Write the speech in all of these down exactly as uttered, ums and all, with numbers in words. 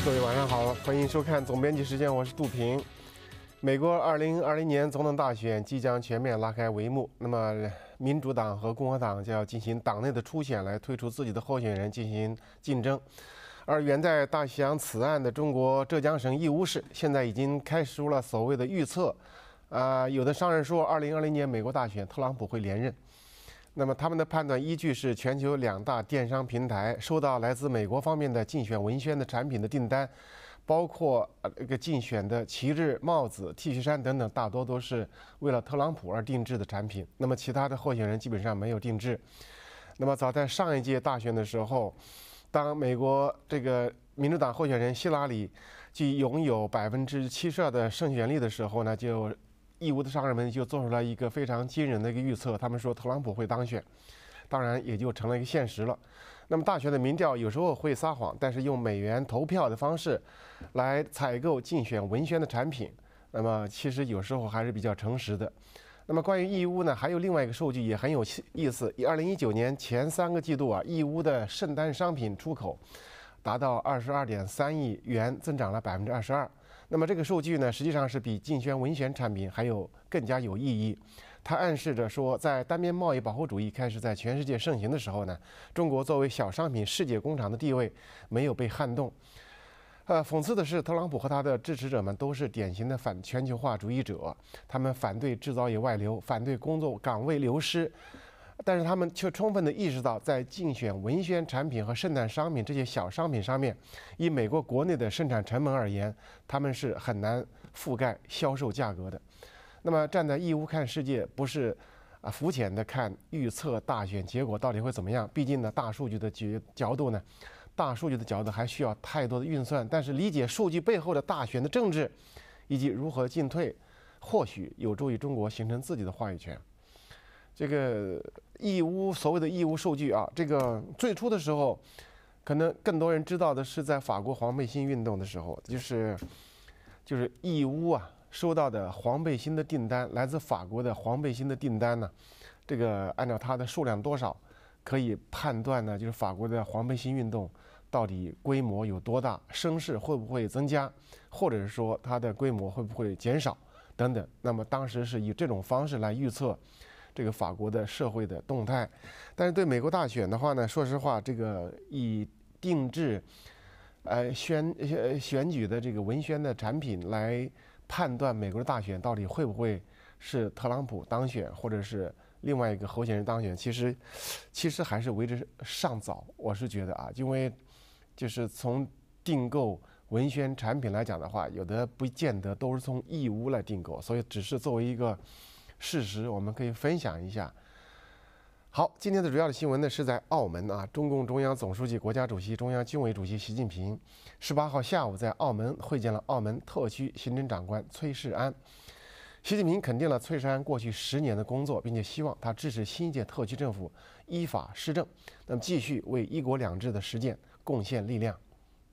各位晚上好，欢迎收看总编辑时间，我是杜平。美国二零二零年总统大选即将全面拉开帷幕，那么民主党和共和党就要进行党内的初选，来推出自己的候选人进行竞争。而远在大西洋此岸的中国浙江省义乌市，现在已经开始了所谓的预测。啊、呃，有的商人说，二零二零年美国大选特朗普会连任。那么他们的判断依据是全球两大电商平台收到来自美国方面的竞选文宣的产品的订单，包括呃这个竞选的旗帜、帽子、T 恤衫等等，大多都是为了特朗普而定制的产品。那么其他的候选人基本上没有定制。那么早在上一届大选的时候，当美国这个民主党候选人希拉里既拥有百分之七十二的胜选率的时候呢，就义乌的商人们就做出了一个非常惊人的一个预测，他们说特朗普会当选，当然也就成了一个现实了。那么大选的民调有时候会撒谎，但是用美元投票的方式来采购竞选文宣的产品，那么其实有时候还是比较诚实的。那么关于义乌呢，还有另外一个数据也很有意思。二零一九年前三个季度啊，义乌的圣诞商品出口达到二十二点三亿元，增长了百分之二十二。那么这个数据呢，实际上是比竞选文宣产品还有更加有意义。它暗示着说，在单边贸易保护主义开始在全世界盛行的时候呢，中国作为小商品世界工厂的地位没有被撼动。呃，讽刺的是，特朗普和他的支持者们都是典型的反全球化主义者，他们反对制造业外流，反对工作岗位流失。但是他们却充分地意识到，在竞选文宣产品和圣诞商品这些小商品上面，以美国国内的生产成本而言，他们是很难覆盖销售价格的。那么站在义乌看世界，不是啊肤浅的看预测大选结果到底会怎么样，毕竟呢，大数据的角角度呢，大数据的角度还需要太多的运算。但是理解数据背后的大选的政治，以及如何进退，或许有助于中国形成自己的话语权。这个义乌所谓的义乌数据啊，这个最初的时候，可能更多人知道的是在法国黄背心运动的时候，就是就是义乌啊收到的黄背心的订单，来自法国的黄背心的订单呢，这个按照它的数量多少，可以判断呢，就是法国的黄背心运动到底规模有多大，声势会不会增加，或者是说它的规模会不会减少等等。那么当时是以这种方式来预测这个法国的社会的动态。但是对美国大选的话呢，说实话，这个以定制呃选呃选举的这个文宣的产品来判断美国的大选到底会不会是特朗普当选，或者是另外一个候选人当选，其实其实还是为之尚早。我是觉得啊，因为就是从订购文宣产品来讲的话，有的不见得都是从义乌来订购，所以只是作为一个事实，我们可以分享一下。好，今天的主要的新闻呢是在澳门啊，中共中央总书记、国家主席、中央军委主席习近平十八号下午在澳门会见了澳门特区行政长官崔世安。习近平肯定了崔世安过去十年的工作，并且希望他支持新一届特区政府依法施政，那么继续为一国两制的实践贡献力量。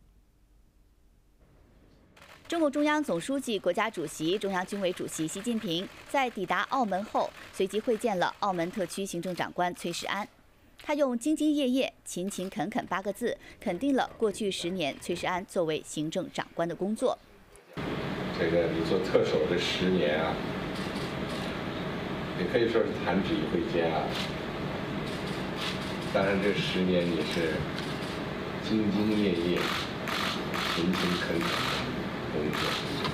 中共中央总书记、国家主席、中央军委主席习近平在抵达澳门后，随即会见了澳门特区行政长官崔世安。他用“兢兢业业、勤勤恳恳”八个字肯定了过去十年崔世安作为行政长官的工作。 这个你做特首的十年啊，也可以说是弹指一挥间啊。当然，这十年你是兢兢业业、勤勤恳恳工作，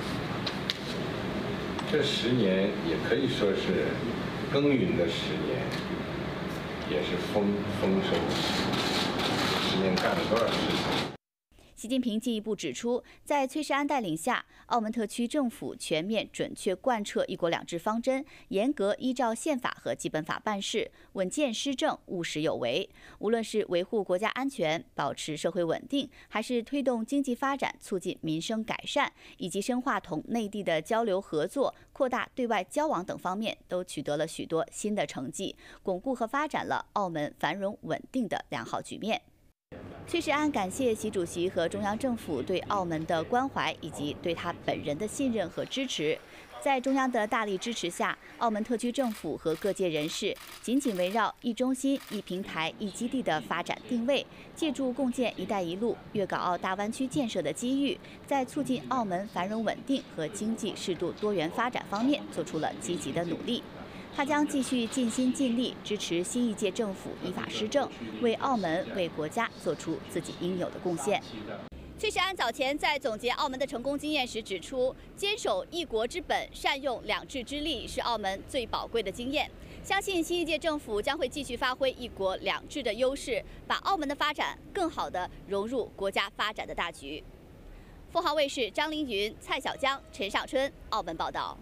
这十年也可以说是耕耘的十年，也是丰丰收的十年。十年干了多少事情？ 习近平进一步指出，在崔世安带领下，澳门特区政府全面准确贯彻“一国两制”方针，严格依照宪法和基本法办事，稳健施政，务实有为。无论是维护国家安全、保持社会稳定，还是推动经济发展、促进民生改善，以及深化同内地的交流合作、扩大对外交往等方面，都取得了许多新的成绩，巩固和发展了澳门繁荣稳定的良好局面。崔世安感谢习主席和中央政府对澳门的关怀，以及对他本人的信任和支持。 在中央的大力支持下，澳门特区政府和各界人士紧紧围绕一中心、一平台、一基地的发展定位，借助共建“一带一路”粤港澳大湾区建设的机遇，在促进澳门繁荣稳定和经济适度多元发展方面做出了积极的努力。他将继续尽心尽力支持新一届政府依法施政，为澳门、为国家做出自己应有的贡献。崔世安早前在总结澳门的成功经验时指出，坚守一国之本，善用两制之力是澳门最宝贵的经验。相信新一届政府将会继续发挥一国两制的优势，把澳门的发展更好地融入国家发展的大局。凤凰卫视张凌云、蔡小江、陈尚春，澳门报道。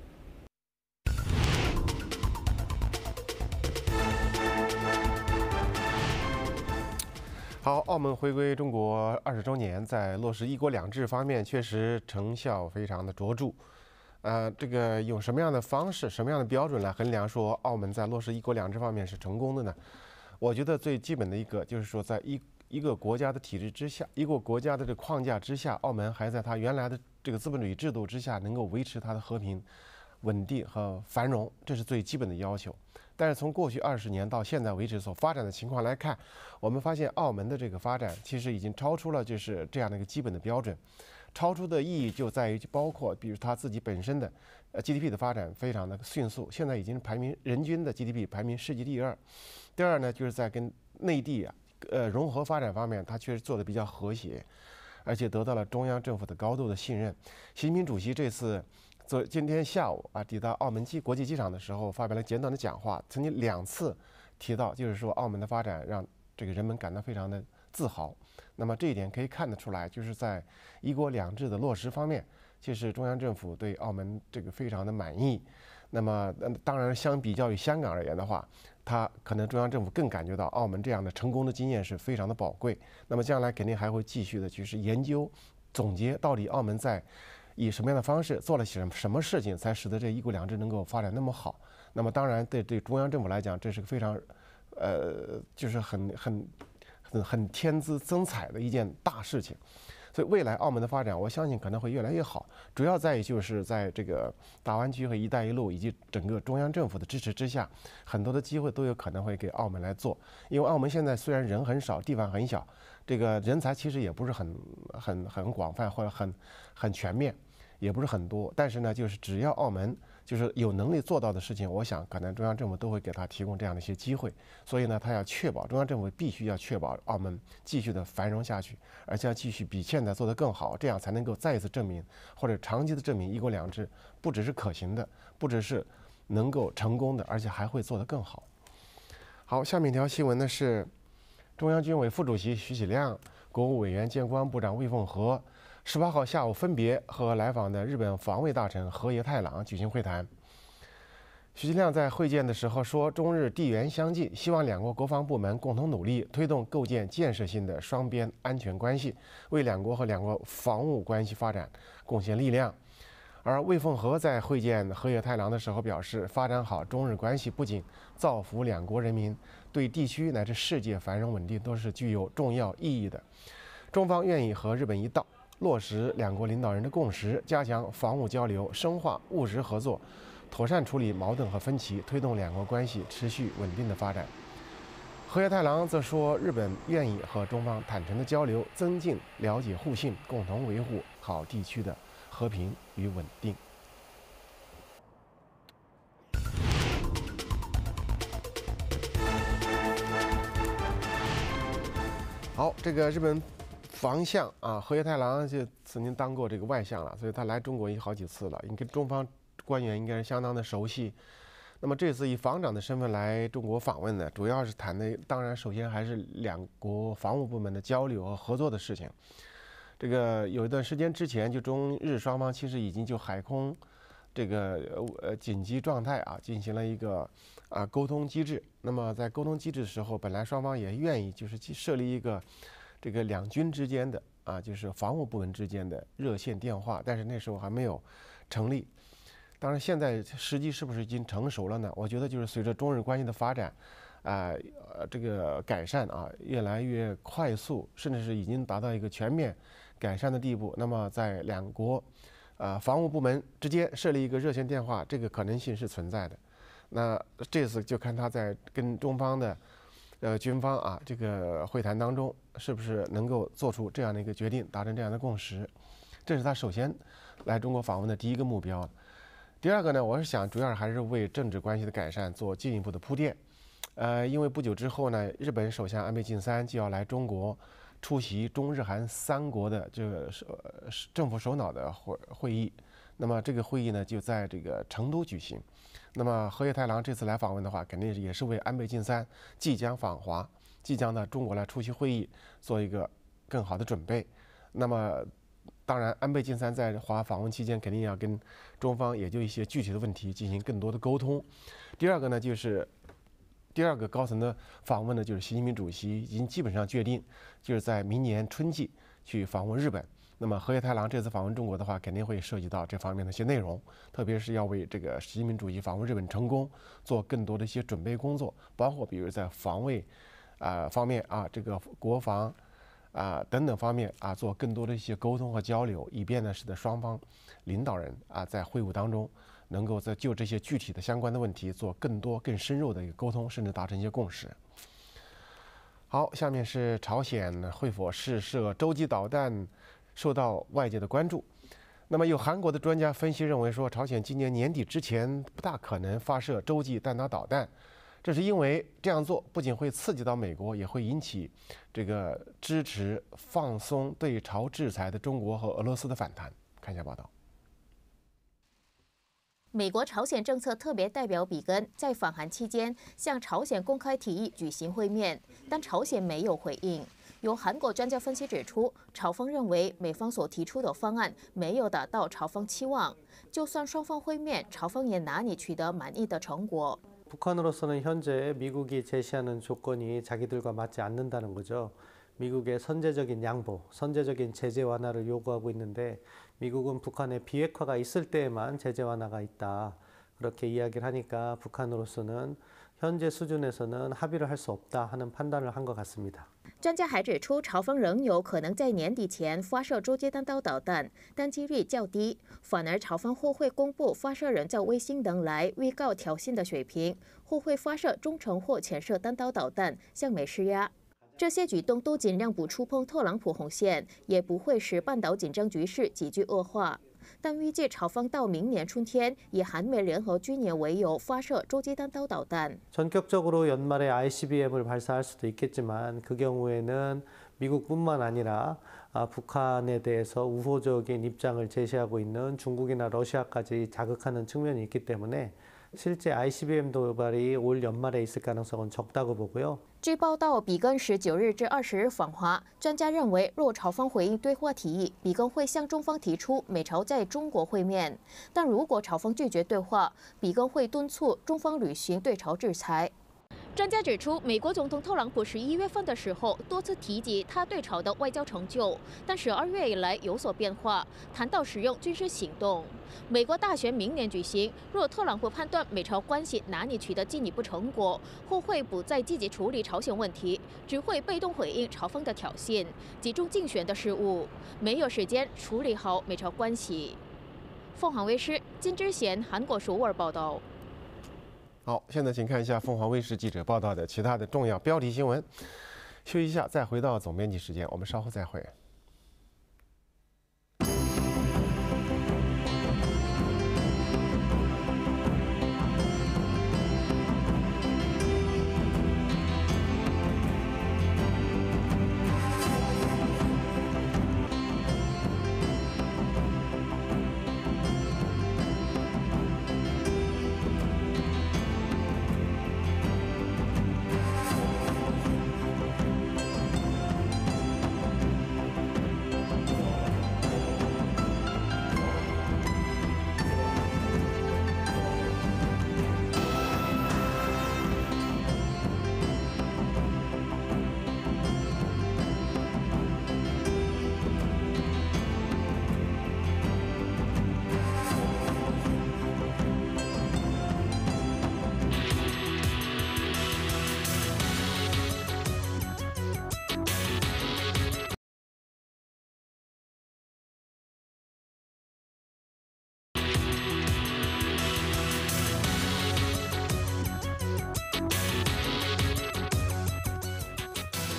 好，澳门回归中国二十周年，在落实一国两制方面确实成效非常的卓著。呃，这个用什么样的方式、什么样的标准来衡量说澳门在落实一国两制方面是成功的呢？我觉得最基本的一个就是说，在一一个国家的体制之下，一个国家的这个框架之下，澳门还在它原来的这个资本主义制度之下，能够维持它的和平、稳定和繁荣，这是最基本的要求。但是从过去二十年到现在为止所发展的情况来看，我们发现澳门的这个发展其实已经超出了就是这样的一个基本的标准。超出的意义就在于包括比如它自己本身的呃 G D P 的发展非常的迅速，现在已经排名人均的 G D P 排名世界第二。第二呢，就是在跟内地啊呃融合发展方面，它确实做得比较和谐，而且得到了中央政府的高度的信任。习近平主席这次昨今天下午啊，抵达澳门机国际机场的时候，发表了简短的讲话，曾经两次提到，就是说澳门的发展让这个人们感到非常的自豪。那么这一点可以看得出来，就是在一国两制的落实方面，其实中央政府对澳门这个非常的满意。那么当然，相比较于香港而言的话，它可能中央政府更感觉到澳门这样的成功的经验是非常的宝贵。那么将来肯定还会继续的就是研究总结，到底澳门在以什么样的方式做了什么什么事情，才使得这一国两制能够发展那么好？那么当然对对中央政府来讲，这是个非常，呃，就是很很很很天资增彩的一件大事情。所以未来澳门的发展，我相信可能会越来越好。主要在于就是在这个大湾区和“一带一路”以及整个中央政府的支持之下，很多的机会都有可能会给澳门来做。因为澳门现在虽然人很少，地方很小，这个人才其实也不是很很很广泛或者很很全面，也不是很多。但是呢，就是只要澳门就是有能力做到的事情，我想可能中央政府都会给他提供这样的一些机会。所以呢，他要确保中央政府必须要确保澳门继续的繁荣下去，而且要继续比现在做得更好，这样才能够再一次证明或者长期的证明一国两制不只是可行的，不只是能够成功的，而且还会做得更好。好，下面一条新闻呢是中央军委副主席徐启亮、国务委员兼国防部长魏凤和十八号下午分别和来访的日本防卫大臣河野太郎举行会谈。徐启亮在会见的时候说，中日地缘相近，希望两国国防部门共同努力，推动构建建设性的双边安全关系，为两国和两国防务关系发展贡献力量。而魏凤和在会见河野太郎的时候表示，发展好中日关系不仅造福两国人民，对地区乃至世界繁荣稳定都是具有重要意义的。中方愿意和日本一道，落实两国领导人的共识，加强防务交流，深化务实合作，妥善处理矛盾和分歧，推动两国关系持续稳定的发展。河野太郎则说，日本愿意和中方坦诚的交流，增进了解互信，共同维护好地区的和平与稳定。好，这个日本防相啊，河野太郎就曾经当过这个外相了，所以他来中国也好几次了，应该中方官员应该是相当的熟悉。那么这次以防长的身份来中国访问呢，主要是谈的，当然首先还是两国防务部门的交流和合作的事情。这个有一段时间之前，就中日双方其实已经就海空这个呃紧急状态啊进行了一个啊沟通机制。那么在沟通机制的时候，本来双方也愿意就是设立一个这个两军之间的啊就是防务部门之间的热线电话，但是那时候还没有成立。当然，现在时机是不是已经成熟了呢？我觉得就是随着中日关系的发展，啊、呃，这个改善啊越来越快速，甚至是已经达到一个全面改善的地步。那么在两国呃防务部门之间设立一个热线电话，这个可能性是存在的。那这次就看他在跟中方的呃军方啊这个会谈当中，是不是能够做出这样的一个决定，达成这样的共识。这是他首先来中国访问的第一个目标。第二个呢，我是想主要还是为政治关系的改善做进一步的铺垫。呃，因为不久之后呢，日本首相安倍晋三就要来中国出席中日韩三国的这个政府首脑的会会议。那么这个会议呢，就在这个成都举行。那么河野太郎这次来访问的话，肯定也是为安倍晋三即将访华、即将到中国来出席会议做一个更好的准备。那么当然，安倍晋三在华访问期间，肯定要跟中方也就一些具体的问题进行更多的沟通。第二个呢，就是第二个高层的访问呢，就是习近平主席已经基本上决定，就是在明年春季去访问日本。那么河野太郎这次访问中国的话，肯定会涉及到这方面的一些内容，特别是要为这个习近平主席访问日本成功做更多的一些准备工作，包括比如在防卫啊、呃、方面啊，这个国防啊、呃、等等方面啊，做更多的一些沟通和交流，以便呢使得双方领导人啊在会晤当中能够在就这些具体的相关的问题做更多更深入的一个沟通，甚至达成一些共识。好，下面是朝鲜会否试射洲际导弹受到外界的关注。那么有韩国的专家分析认为说，朝鲜今年年底之前不大可能发射洲际弹道导弹，这是因为这样做不仅会刺激到美国，也会引起这个支持放松对朝制裁的中国和俄罗斯的反弹。看一下报道。 美国朝鲜政策特别代表比根在访韩期间向朝鲜公开提议举行会面，但朝鲜没有回应。有韩国专家分析指出，朝方认为美方所提出的方案没有达到朝方期望，就算双方会面，朝方也难以取得满意的成果。 북한으로서는 현재 미국이 제시하는 조건이 자기들과 맞지 않는다는 거죠. 미국의 선제적인 양보, 선제적인 제재 완화를 요구하고 있는데 미국은 북한의 비핵화가 있을 때에만 제재 완화가 있다. 그렇게 이야기를 하니까 북한으로서는 현재 수준에서는 합의를 할 수 없다 하는 판단을 한 것 같습니다. 专家还指出，朝方仍有可能在年底前发射洲际弹道导弹，但几率较低。反而，朝方或会公布发射人造卫星等来预告挑衅的水平，或会发射中程或潜射弹道导弹向美施压。这些举动都尽量不触碰特朗普红线，也不会使半岛紧张局势急剧恶化。 但预计朝方到明年春天以韩美联合军演为由发射洲际弹道导弹。 전격적으로 연말에 아이씨비엠을 발사할 수도 있겠지만 그 경우에는 미국뿐만 아니라 북한에 대해서 우호적인 입장을 제시하고 있는 중국이나 러시아까지 자극하는 측면이 있기 때문에 실제 아이씨비엠 도발이 올 연말에 있을 가능성은 적다고 보고요. 据报道，比根十九日至二十日访华。专家认为，若朝方回应对话提议，比根会向中方提出美朝在中国会面；但如果朝方拒绝对话，比根会敦促中方履行对朝制裁。 专家指出，美国总统特朗普十一月份的时候多次提及他对朝的外交成就，但十二月以来有所变化，谈到使用军事行动。美国大选明年举行，若特朗普判断美朝关系难以取得进一步成果，或会不再积极处理朝鲜问题，只会被动回应朝方的挑衅，集中竞选的事务，没有时间处理好美朝关系。凤凰卫视金之贤韩国首尔报道。 好，现在请看一下凤凰卫视记者报道的其他的重要标题新闻。休息一下，再回到总编辑时间，我们稍后再会。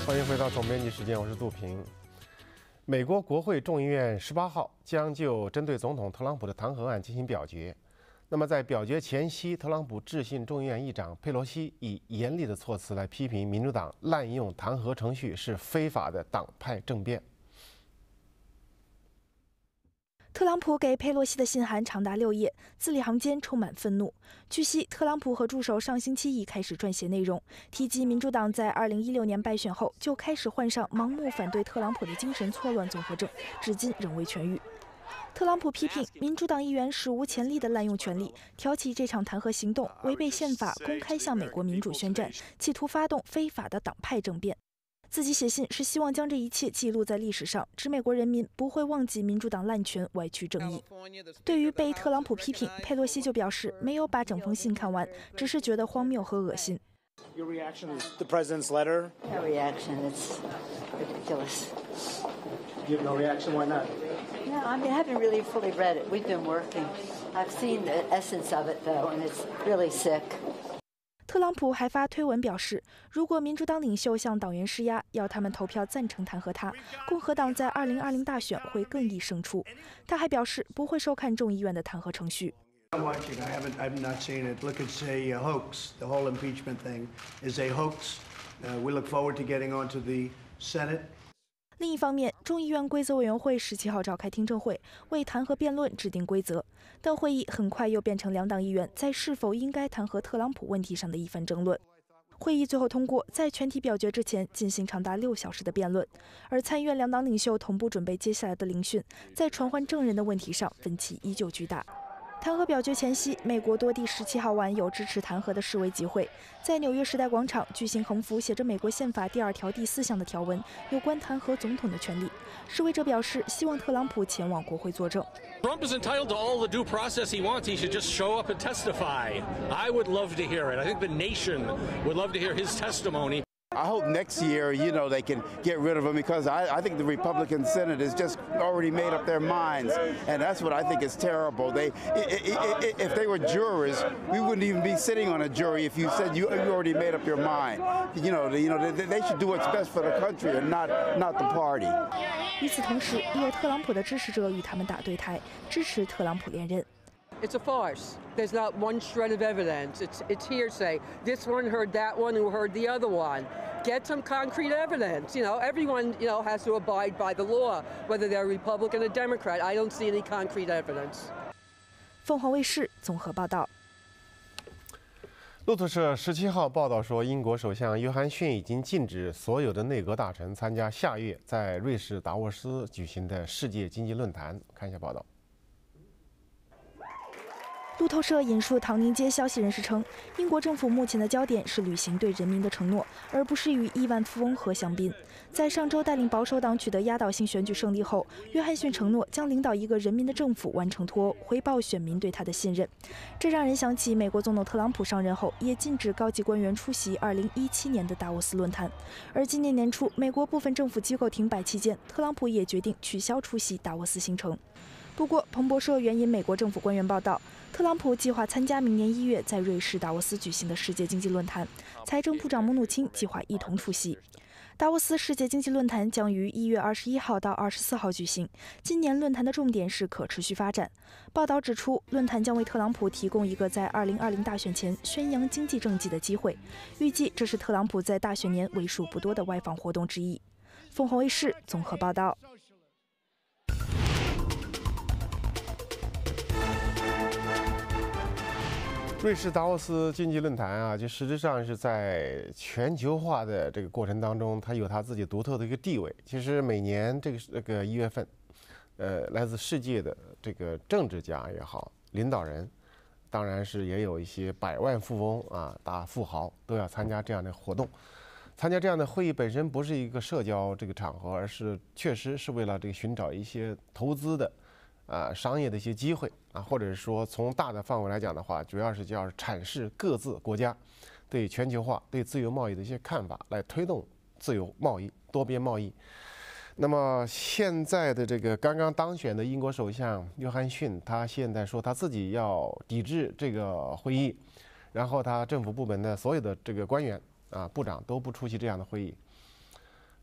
欢迎回到总编辑时间，我是杜平。美国国会众议院十八号将就针对总统特朗普的弹劾案进行表决。那么在表决前夕，特朗普致信众议院议长佩洛西，以严厉的措辞来批评民主党滥用弹劾程序是非法的党派政变。 特朗普给佩洛西的信函长达六页，字里行间充满愤怒。据悉，特朗普和助手上星期已开始撰写内容，提及民主党在二零一六年败选后就开始患上盲目反对特朗普的精神错乱综合症，至今仍未痊愈。特朗普批评民主党议员史无前例地滥用权力，挑起这场弹劾行动，违背宪法，公开向美国民主宣战，企图发动非法的党派政变。自己写信是希望将这一切记录在历史上，指美国人民不会忘记民主党滥权、歪曲正义。对于被特朗普批评，佩洛西就表示没有把整封信看完，只是觉得荒谬和恶心。 Your reaction is the president's letter? No reaction. It's ridiculous. You have no reaction? Why not? No, I mean, I haven't really fully read it. We've been working. I've seen the essence of it, though, and it's really sick. 特朗普还发推文表示，如果民主党领袖向党员施压，要他们投票赞成弹劾他，共和党在二零二零大选会更易胜出。他还表示不会收看众议院的弹劾程序。 I'm watching. I haven't. I've not seen it. Look, it's a hoax. The whole impeachment thing is a hoax. Uh, we look forward to getting onto the Senate. 另一方面，众议院规则委员会十七号召开听证会，为弹劾辩论制定规则，但会议很快又变成两党议员在是否应该弹劾特朗普问题上的一番争论。会议最后通过，在全体表决之前进行长达六小时的辩论，而参议院两党领袖同步准备接下来的聆讯，在传唤证人的问题上分歧依旧巨大。弹劾表决前夕，美国多地十七号晚有支持弹劾的示威集会，在纽约时代广场举行横幅写着美国宪法第二条第四项的条文，有关弹劾总统的权利。示威者表示，希望特朗普前往国会作证。 Trump is entitled to all the due process he wants. He should just show up and testify. I would love to hear it. I think the nation would love to hear his testimony. I hope next year, you know, they can get rid of him because I, I think the Republican Senate has just already made up their minds, and that's what I think is terrible. They, if they were jurors, we wouldn't even be sitting on a jury if you said you, you already made up your mind. You know, you know, they, they should do what's best for the country and not not the party. 与此同时，也有特朗普的支持者与他们打对台，支持特朗普连任。 It's a farce. There's not one shred of evidence. It's it's hearsay. This one heard that one who heard the other one. Get some concrete evidence. You know, everyone, you know, has to abide by the law, whether they're Republican or Democrat. I don't see any concrete evidence. 凤凰卫视综合报道。 路透社十七号报道说，英国首相约翰逊已经禁止所有的内阁大臣参加下月在瑞士达沃斯举行的世界经济论坛。看一下报道。 路透社引述唐宁街消息人士称，英国政府目前的焦点是履行对人民的承诺，而不是与亿万富翁和香槟。在上周带领保守党取得压倒性选举胜利后，约翰逊承诺将领导一个人民的政府完成脱欧，回报选民对他的信任。这让人想起美国总统特朗普上任后也禁止高级官员出席二零一七年的达沃斯论坛，而今年年初美国部分政府机构停摆期间，特朗普也决定取消出席达沃斯行程。不过，彭博社援引美国政府官员报道，特朗普计划参加明年一月在瑞士达沃斯举行的世界经济论坛，财政部长姆努钦计划一同出席。达沃斯世界经济论坛将于一月二十一号到二十四号举行。今年论坛的重点是可持续发展。报道指出，论坛将为特朗普提供一个在二零二零大选前宣扬经济政绩的机会。预计这是特朗普在大选年为数不多的外访活动之一。凤凰卫视综合报道。 瑞士达沃斯经济论坛啊，就实质上是在全球化的这个过程当中，它有它自己独特的一个地位。其实每年这个这个一月份，呃，来自世界的这个政治家也好，领导人，当然是也有一些百万富翁啊、大富豪都要参加这样的活动。参加这样的会议本身不是一个社交这个场合，而是确实是为了这个寻找一些投资的。啊，商业的一些机会啊，或者是说从大的范围来讲的话，主要是叫阐释各自国家对全球化、对自由贸易的一些看法，来推动自由贸易、多边贸易。那么现在的这个刚刚当选的英国首相约翰逊，他现在说他自己要抵制这个会议，然后他政府部门的所有的这个官员啊、部长都不出席这样的会议。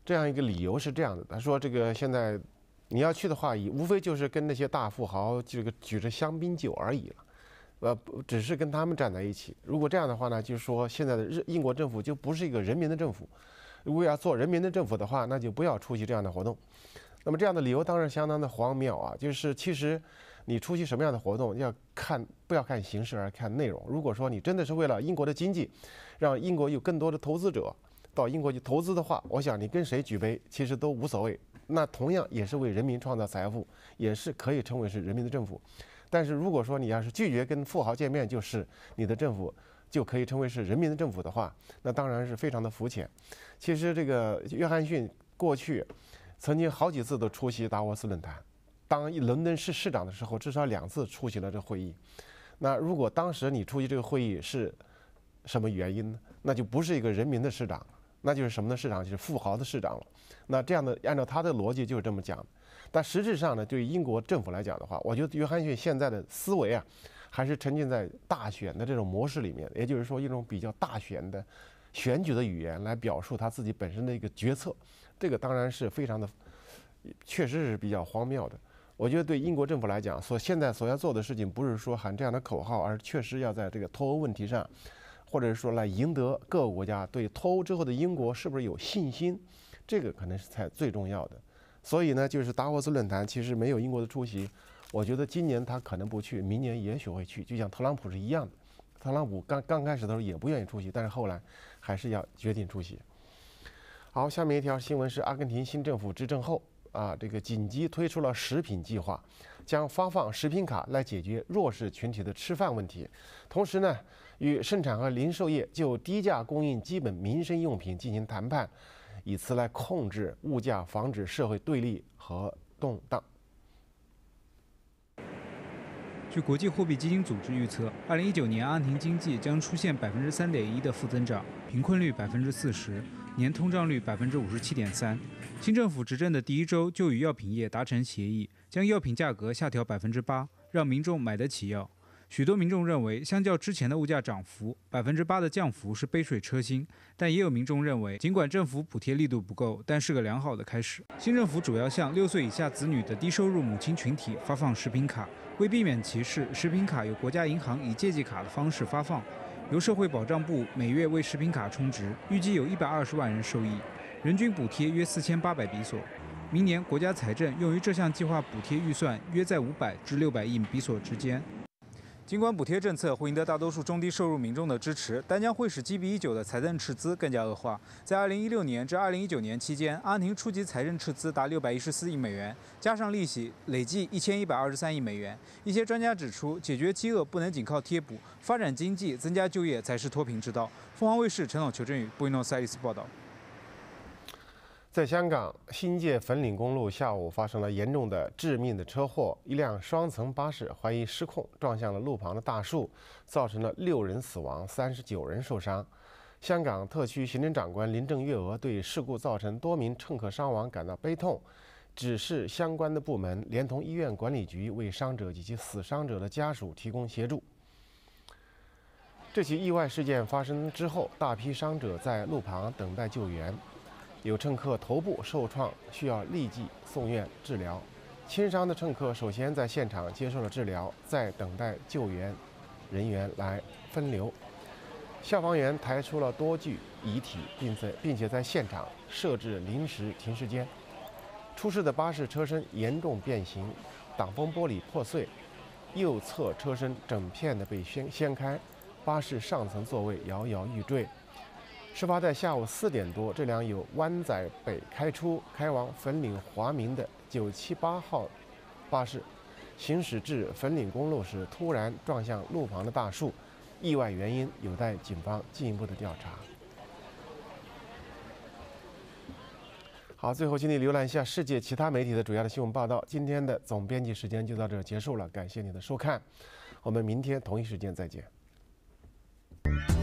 这样一个理由是这样的，他说这个现在你要去的话，无非就是跟那些大富豪这个举着香槟酒而已了。呃，只是跟他们站在一起。如果这样的话呢，就是说现在的日英国政府就不是一个人民的政府。如果要做人民的政府的话，那就不要出席这样的活动。那么这样的理由当然相当的荒谬啊！就是其实你出席什么样的活动，要看不要看形式而看内容。如果说你真的是为了英国的经济，让英国有更多的投资者到英国去投资的话，我想你跟谁举杯其实都无所谓。那同样也是为人民创造财富，也是可以称为是人民的政府。但是如果说你要是拒绝跟富豪见面，就是你的政府就可以称为是人民的政府的话，那当然是非常的肤浅。其实这个约翰逊过去曾经好几次都出席达沃斯论坛，当伦敦市市长的时候，至少两次出席了这会议。那如果当时你出席这个会议是什么原因呢？那就不是一个人民的市长，那就是什么的市长，就是富豪的市长了。那这样的按照他的逻辑就是这么讲。但实质上呢，对于英国政府来讲的话，我觉得约翰逊现在的思维啊，还是沉浸在大选的这种模式里面，也就是说一种比较大选的选举的语言来表述他自己本身的一个决策，这个当然是非常的，确实是比较荒谬的。我觉得对英国政府来讲，所现在所要做的事情，不是说喊这样的口号，而确实要在这个脱欧问题上，或者是说来赢得各个国家对脱欧之后的英国是不是有信心，这个可能是才最重要的。所以呢，就是达沃斯论坛其实没有英国的出席，我觉得今年他可能不去，明年也许会去，就像特朗普是一样的。特朗普刚刚开始的时候也不愿意出席，但是后来还是要决定出席。好，下面一条新闻是阿根廷新政府执政后啊，这个紧急推出了食品计划，将发放食品卡来解决弱势群体的吃饭问题，同时呢，与生产和零售业就低价供应基本民生用品进行谈判。以此来控制物价，防止社会对立和动荡。 据国际货币基金组织预测，二零一九年阿根廷经济将出现百分之三点一的负增长，贫困率百分之四十，年通胀率百分之五十七点三。新政府执政的第一周就与药品业达成协议，将药品价格下调百分之八，让民众买得起药。许多民众认为，相较之前的物价涨幅，百分之八的降幅是杯水车薪。但也有民众认为，尽管政府补贴力度不够，但是个良好的开始。新政府主要向六岁以下子女的低收入母亲群体发放食品卡，为避免歧视，食品卡由国家银行以借记卡的方式发放，由社会保障部每月为食品卡充值，预计有一百二十万人受益，人均补贴约四千八百比索。明年国家财政用于这项计划补贴预算约在五百至六百亿比索之间。尽管补贴政策会赢得大多数中低收入民众的支持，但将会使积弊已久的财政赤字更加恶化。在二零一六年至二零一九年期间，阿根廷初级财政赤字达六百一十四亿美元，加上利息，累计一千一百二十三亿美元。一些专家指出，解决饥饿不能仅靠贴补，发展经济、增加就业才是脱贫之道。凤凰卫视陈总、裘振宇、布宜诺斯艾利斯报道。 在香港，新界粉岭公路下午发生了严重的致命的车祸，一辆双层巴士怀疑失控撞向了路旁的大树，造成了六人死亡，三十九人受伤。香港特区行政长官林郑月娥对事故造成多名乘客伤亡感到悲痛，指示相关的部门连同医院管理局为伤者及其死伤者的家属提供协助。这起意外事件发生之后，大批伤者在路旁等待救援。有乘客头部受创，需要立即送院治疗。轻伤的乘客首先在现场接受了治疗，再等待救援人员来分流。消防员抬出了多具遗体，并在并且在现场设置临时停尸间。出事的巴士车身严重变形，挡风玻璃破碎，右侧车身整片的被掀掀开，巴士上层座位摇摇欲坠。事发在下午四点多，这辆由湾仔北开出开往粉岭华明的九七八号巴士，行驶至粉岭公路时突然撞向路旁的大树，意外原因有待警方进一步的调查。好，最后请你浏览一下世界其他媒体的主要的新闻报道。今天的总编辑时间就到这儿结束了，感谢你的收看，我们明天同一时间再见。